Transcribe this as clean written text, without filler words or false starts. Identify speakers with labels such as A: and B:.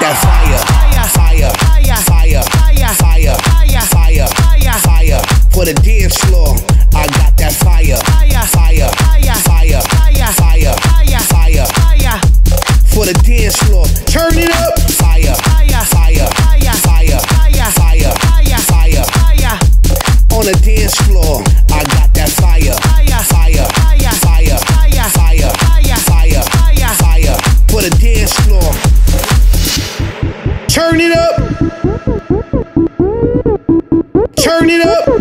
A: that fire, fire, fire, fire, fire, fire. For the dance floor, I got that fire, fire, fire, fire, fire. For the dance floor, turn it up. Fire, fire, fire, fire, fire, fire. On the dance floor, I got that fire, fire, fire, fire, fire, fire. For the dance floor, turn it up. Turn it up.